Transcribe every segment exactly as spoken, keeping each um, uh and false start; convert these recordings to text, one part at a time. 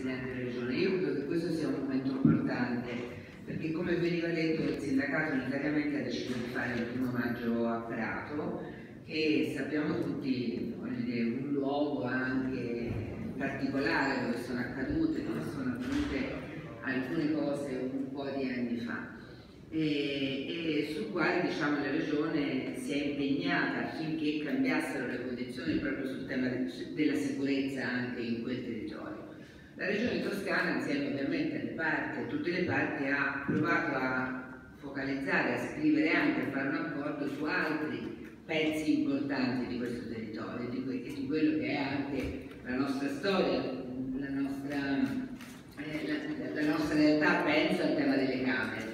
Presidente della Regione. Io credo che questo sia un momento importante, perché come veniva detto il sindacato unitariamente ha deciso di fare il primo maggio a Prato, che sappiamo tutti, voglio dire, un luogo anche particolare dove sono accadute, dove sono avvenute alcune cose un po' di anni fa. E, e sul quale diciamo, la Regione si è impegnata affinché cambiassero le condizioni proprio sul tema della sicurezza anche in quel territorio. La Regione Toscana, insieme ovviamente alle parti, a tutte le parti, ha provato a focalizzare, a scrivere anche, a fare un accordo su altri pezzi importanti di questo territorio di que e di quello che è anche la nostra storia, la nostra, eh, la, la nostra realtà. Penso al tema delle Camere.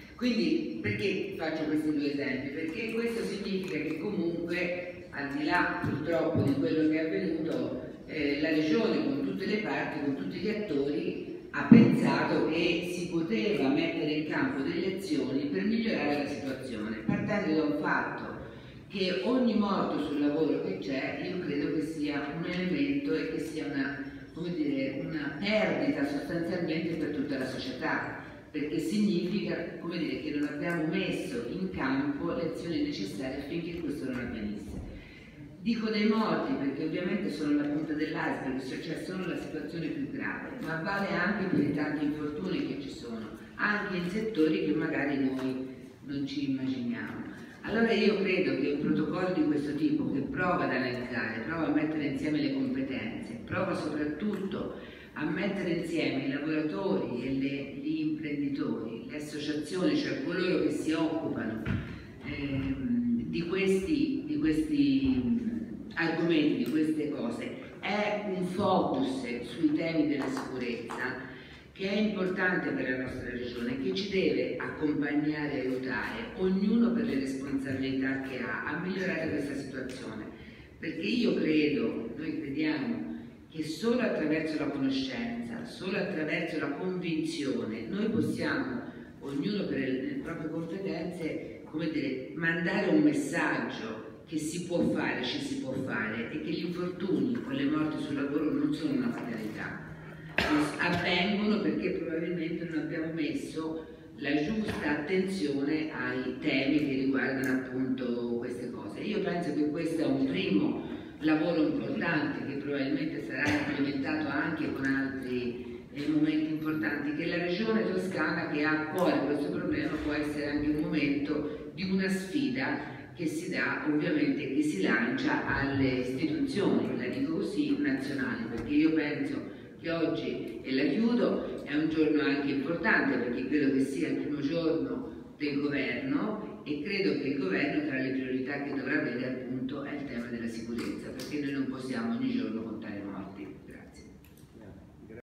Quindi perché faccio questi due esempi? Perché questo significa che comunque, al di là purtroppo di quello che è avvenuto, eh, la Regione con tutte le parti, con tutti gli attori, ha pensato che si poteva mettere in campo delle azioni per migliorare la situazione, partendo da un fatto che ogni morto sul lavoro che c'è, io credo che sia un elemento e che sia una, come dire, una perdita sostanzialmente per tutta la società, perché significa, come dire, che non abbiamo messo in campo le azioni necessarie affinché questo non avvenisse. Dico dei morti perché ovviamente sono la punta dell'iceberg, cioè sono la situazione più grave, ma vale anche per i tanti infortuni che ci sono, anche in settori che magari noi non ci immaginiamo. Allora io credo che un protocollo di questo tipo, che prova ad analizzare, prova a mettere insieme le competenze, prova soprattutto a mettere insieme i lavoratori e le, gli imprenditori, le associazioni, cioè coloro che si occupano eh, di questi, di questi argomenti, di queste cose, è un focus sui temi della sicurezza che è importante per la nostra regione, che ci deve accompagnare e aiutare, ognuno per le responsabilità che ha, a migliorare questa situazione. Perché io credo, noi crediamo, che solo attraverso la conoscenza, solo attraverso la convinzione, noi possiamo, ognuno per le proprie competenze, come dire, mandare un messaggio che si può fare, ci si può fare, e che gli infortuni o le morti sul lavoro non sono una fatalità. Avvengono perché probabilmente non abbiamo messo la giusta attenzione ai temi che riguardano appunto queste cose. Io penso che questo è un primo lavoro importante che probabilmente sarà implementato anche con altri eh, momenti importanti, che la Regione Toscana, che ha a cuore questo problema, può essere anche un momento di una sfida che si dà, ovviamente, che si lancia alle istituzioni, la dico così, nazionali, perché io penso che oggi, e la chiudo, è un giorno anche importante perché credo che sia il primo giorno del governo e credo che il governo, tra le priorità che dovrà avere appunto, è il tema della sicurezza, perché noi non possiamo ogni giorno contare morti. Grazie.